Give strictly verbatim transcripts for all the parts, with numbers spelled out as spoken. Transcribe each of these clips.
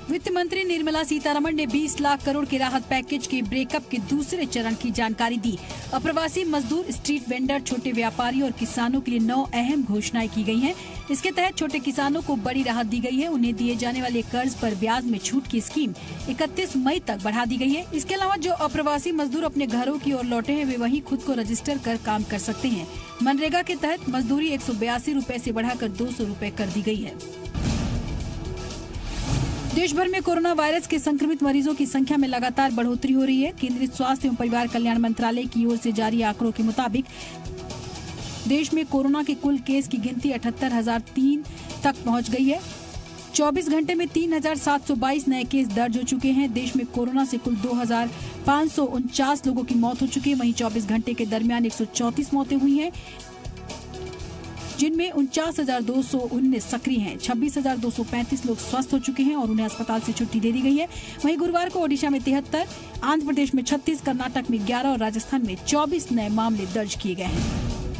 वित्त मंत्री निर्मला सीतारमण ने बीस लाख करोड़ के राहत पैकेज के ब्रेकअप के दूसरे चरण की जानकारी दी। अप्रवासी मजदूर, स्ट्रीट वेंडर, छोटे व्यापारियों और किसानों के लिए नौ अहम घोषणाएं की गई हैं। इसके तहत छोटे किसानों को बड़ी राहत दी गई है। उन्हें दिए जाने वाले कर्ज पर ब्याज में छूट की स्कीम इकतीस मई तक बढ़ा दी गई है। इसके अलावा जो अप्रवासी मजदूर अपने घरों की ओर लौटे हैं, वे वहीं खुद को रजिस्टर कर काम कर सकते हैं। मनरेगा के तहत मजदूरी एक सौ बयासी रूपए ऐसी बढ़ाकर दो सौ रूपए कर दी गई है। देश भर में कोरोना वायरस के संक्रमित मरीजों की संख्या में लगातार बढ़ोतरी हो रही है। केंद्रीय स्वास्थ्य एवं परिवार कल्याण मंत्रालय की ओर से जारी आंकड़ों के मुताबिक देश में कोरोना के कुल केस की गिनती अठहत्तर हजार तीन तक पहुंच गई है। चौबीस घंटे में तीन हजार सात सौ बाईस नए केस दर्ज हो चुके हैं। देश में कोरोना से कुल दो हजार पाँच सौ उनचास लोगों की मौत हो चुकी है। वहीं चौबीस घंटे के दरमियान एक सौ चौंतीस मौतें हुई हैं, जिनमें उनचास हजार दो सौ उन्नीस सक्रिय हैं। छब्बीस हजार दो सौ पैंतीस लोग स्वस्थ हो चुके हैं और उन्हें अस्पताल से छुट्टी दे दी गई है। वहीं गुरुवार को ओडिशा में तिहत्तर, आंध्र प्रदेश में छत्तीस, कर्नाटक में ग्यारह और राजस्थान में चौबीस नए मामले दर्ज किए गए हैं।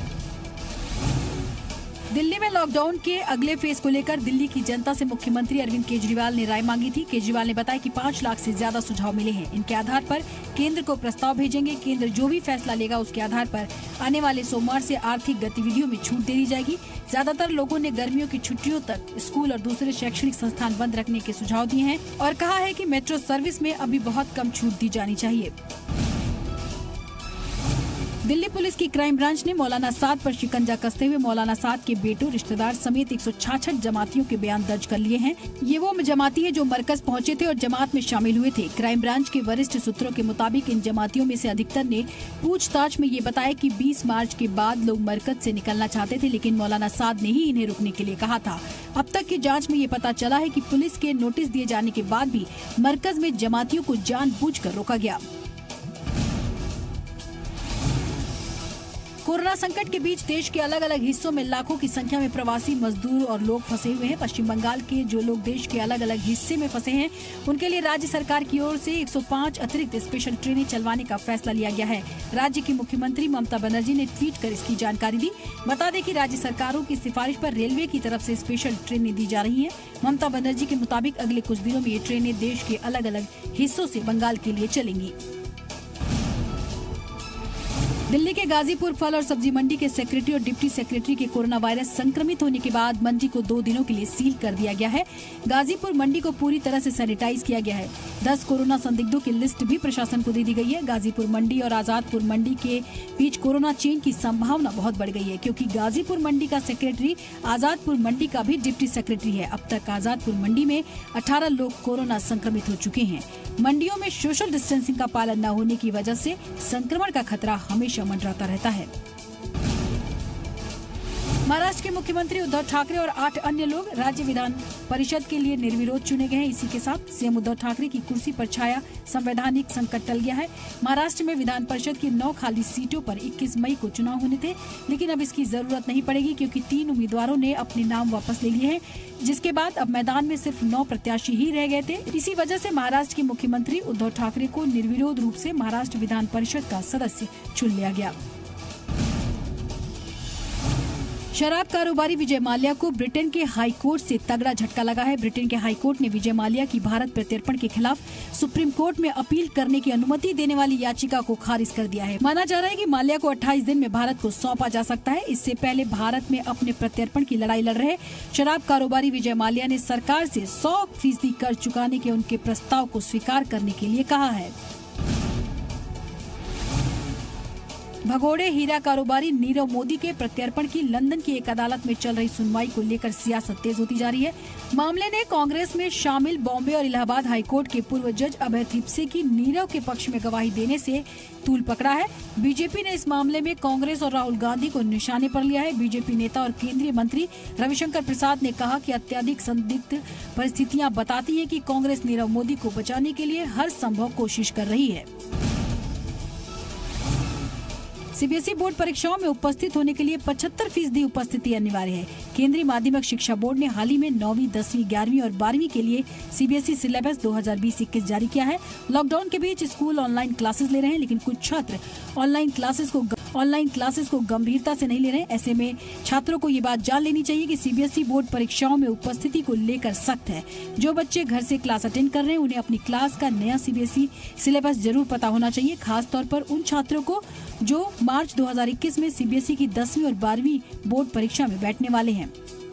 दिल्ली में लॉकडाउन के अगले फेज को लेकर दिल्ली की जनता से मुख्यमंत्री अरविंद केजरीवाल ने राय मांगी थी। केजरीवाल ने बताया कि पाँच लाख से ज्यादा सुझाव मिले हैं। इनके आधार पर केंद्र को प्रस्ताव भेजेंगे। केंद्र जो भी फैसला लेगा उसके आधार पर आने वाले सोमवार से आर्थिक गतिविधियों में छूट दे दी जाएगी। ज्यादातर लोगों ने गर्मियों की छुट्टियों तक स्कूल और दूसरे शैक्षणिक संस्थान बंद रखने के सुझाव दिए हैं और कहा है कि मेट्रो सर्विस में अभी बहुत कम छूट दी जानी चाहिए। दिल्ली पुलिस की क्राइम ब्रांच ने मौलाना साद पर शिकंजा कसते हुए मौलाना साद के बेटों, रिश्तेदार समेत एक सौ छियासठ जमातियों के बयान दर्ज कर लिए हैं। ये वो जमाती है जो मरकज पहुंचे थे और जमात में शामिल हुए थे। क्राइम ब्रांच के वरिष्ठ सूत्रों के मुताबिक इन जमातियों में से अधिकतर ने पूछताछ में ये बताया कि बीस मार्च के बाद लोग मरकज से निकलना चाहते थे, लेकिन मौलाना साद ने ही इन्हें रुकने के लिए कहा था। अब तक की जाँच में ये पता चला है कि पुलिस के नोटिस दिए जाने के बाद भी मरकज में जमातियों को जानबूझकर रोका गया। कोरोना संकट के बीच देश के अलग अलग हिस्सों में लाखों की संख्या में प्रवासी मजदूर और लोग फंसे हुए हैं। पश्चिम बंगाल के जो लोग देश के अलग अलग हिस्से में फंसे हैं, उनके लिए राज्य सरकार की ओर से एक सौ पाँच अतिरिक्त स्पेशल ट्रेनें चलवाने का फैसला लिया गया है। राज्य की मुख्यमंत्री ममता बनर्जी ने ट्वीट कर इसकी जानकारी दी। बता दें कि राज्य सरकारों की सिफारिश पर रेलवे की तरफ से स्पेशल ट्रेनें दी जा रही हैं। ममता बनर्जी के मुताबिक अगले कुछ दिनों में ये ट्रेनें देश के अलग अलग हिस्सों से बंगाल के लिए चलेंगी। दिल्ली के गाजीपुर फल और सब्जी मंडी के सेक्रेटरी और डिप्टी सेक्रेटरी के कोरोना वायरस संक्रमित होने के बाद मंडी को दो दिनों के लिए सील कर दिया गया है। गाजीपुर मंडी को पूरी तरह से सैनिटाइज किया गया है। दस कोरोना संदिग्धों की लिस्ट भी प्रशासन को दे दी गई है। गाजीपुर मंडी और आजादपुर मंडी के बीच कोरोना चेन की संभावना बहुत बढ़ गई है, क्योंकि गाजीपुर मंडी का सेक्रेटरी आजादपुर मंडी का भी डिप्टी सेक्रेटरी है। अब तक आजादपुर मंडी में अठारह लोग कोरोना संक्रमित हो चुके हैं। मंडियों में सोशल डिस्टेंसिंग का पालन न होने की वजह से संक्रमण का खतरा हमेशा मंडराता रहता है। महाराष्ट्र के मुख्यमंत्री उद्धव ठाकरे और आठ अन्य लोग राज्य विधान परिषद के लिए निर्विरोध चुने गए हैं। इसी के साथ सीएम उद्धव ठाकरे की कुर्सी पर छाया संवैधानिक संकट टल गया है। महाराष्ट्र में विधान परिषद की नौ खाली सीटों पर इक्कीस मई को चुनाव होने थे, लेकिन अब इसकी जरूरत नहीं पड़ेगी, क्योंकि तीन उम्मीदवारों ने अपने नाम वापस ले लिए हैं, जिसके बाद अब मैदान में सिर्फ नौ प्रत्याशी ही रह गए थे। इसी वजह से महाराष्ट्र के मुख्यमंत्री उद्धव ठाकरे को निर्विरोध रूप से महाराष्ट्र विधान परिषद का सदस्य चुन लिया गया। शराब कारोबारी विजय माल्या को ब्रिटेन के हाई कोर्ट से तगड़ा झटका लगा है। ब्रिटेन के हाई कोर्ट ने विजय माल्या की भारत प्रत्यर्पण के खिलाफ सुप्रीम कोर्ट में अपील करने की अनुमति देने वाली याचिका को खारिज कर दिया है। माना जा रहा है कि माल्या को अट्ठाईस दिन में भारत को सौंपा जा सकता है। इससे पहले भारत में अपने प्रत्यर्पण की लड़ाई लड़ रहे शराब कारोबारी विजय माल्या ने सरकार से सौ फीसदी कर चुकाने के उनके प्रस्ताव को स्वीकार करने के लिए कहा है। भगोड़े हीरा कारोबारी नीरव मोदी के प्रत्यर्पण की लंदन की एक अदालत में चल रही सुनवाई को लेकर सियासत तेज होती जा रही है। मामले ने कांग्रेस में शामिल बॉम्बे और इलाहाबाद हाईकोर्ट के पूर्व जज अभय थिप्से की नीरव के पक्ष में गवाही देने से तूल पकड़ा है। बीजेपी ने इस मामले में कांग्रेस और राहुल गांधी को निशाने पर लिया है। बीजेपी नेता और केंद्रीय मंत्री रविशंकर प्रसाद ने कहा कि अत्यधिक संदिग्ध परिस्थितियां बताती हैं कि कांग्रेस नीरव मोदी को बचाने के लिए हर संभव कोशिश कर रही है। सीबीएसई बोर्ड परीक्षाओं में उपस्थित होने के लिए पचहत्तर फीसदी उपस्थिति अनिवार्य है। केंद्रीय माध्यमिक शिक्षा बोर्ड ने हाल ही में नौवीं, दसवीं, ग्यारहवीं और बारहवीं के लिए सीबीएसई सिलेबस दो हज़ार बीस इक्कीस जारी किया है। लॉकडाउन के बीच स्कूल ऑनलाइन क्लासेस ले रहे हैं, लेकिन कुछ छात्र ऑनलाइन क्लासेस को ऑनलाइन क्लासेस को गंभीरता से नहीं ले रहे। ऐसे में छात्रों को ये बात जान लेनी चाहिए कि सीबीएसई बोर्ड परीक्षाओं में उपस्थिति को लेकर सख्त है। जो बच्चे घर से क्लास अटेंड कर रहे हैं उन्हें अपनी क्लास का नया सीबीएसई सिलेबस जरूर पता होना चाहिए, खास तौर पर उन छात्रों को जो मार्च दो हज़ार इक्कीस में सीबीएसई की दसवीं और बारहवीं बोर्ड परीक्षा में बैठने वाले हैं।